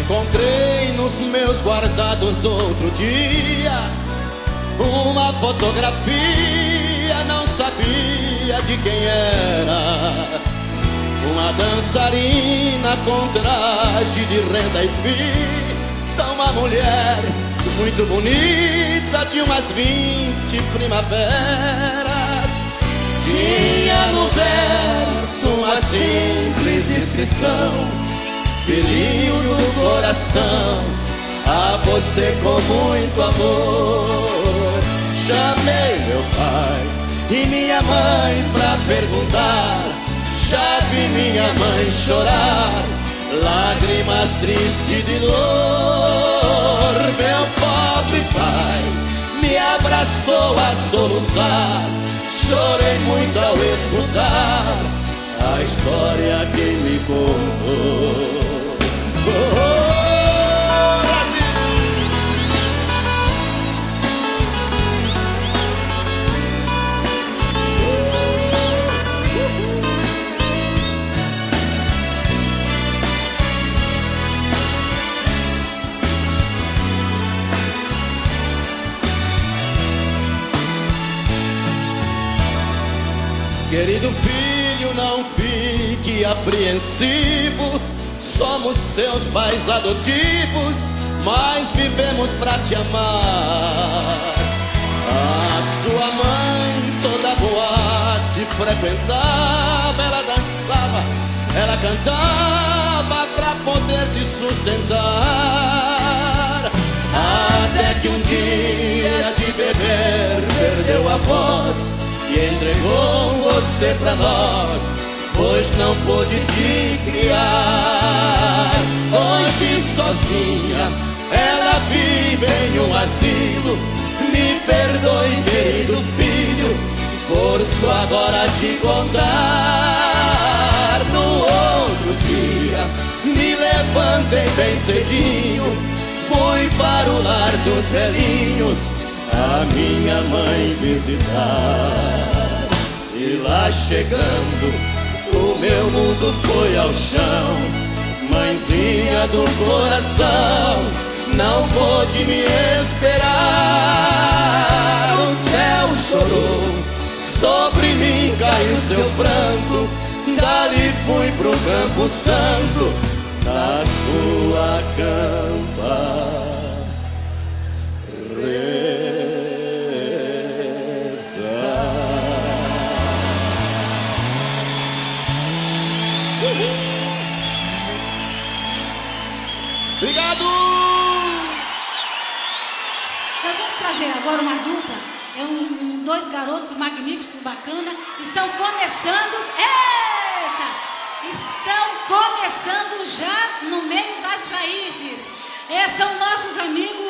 Encontrei nos meus guardados outro dia uma fotografia, não sabia de quem era. Uma dançarina com traje de renda e fita, uma mulher muito bonita de umas 20 primaveras. Tinha no verso uma simples inscrição: filhinho do coração, a você com muito amor. Chamei meu pai e minha mãe pra perguntar, já vi minha mãe chorar, lágrimas tristes de dor. Meu pobre pai me abraçou a soluçar, chorei muito ao escutar a história que me contou. Querido filho, não fique apreensivo, somos seus pais adotivos, mas vivemos pra te amar. A sua mãe toda boate frequentava, ela dançava, ela cantava pra poder te sustentar. Até que um dia de beber perdeu a voz e entregou você pra nós, pois não pôde te criar. Hoje sozinha ela vive em um asilo. Me perdoe, querido filho, forço agora te contar. No outro dia me levantei bem cedinho, fui para o lar dos velhinhos a minha mãe visitar. E lá chegando, o meu mundo foi ao chão. Mãezinha do coração, não pôde me esperar. O céu chorou, sobre mim caiu seu pranto. Dali fui pro Campo Santo, na sua campa Obrigado! Nós vamos trazer agora uma dupla. Dois garotos magníficos, bacana. Estão começando. Eita! Estão começando já no meio das raízes. Esses são nossos amigos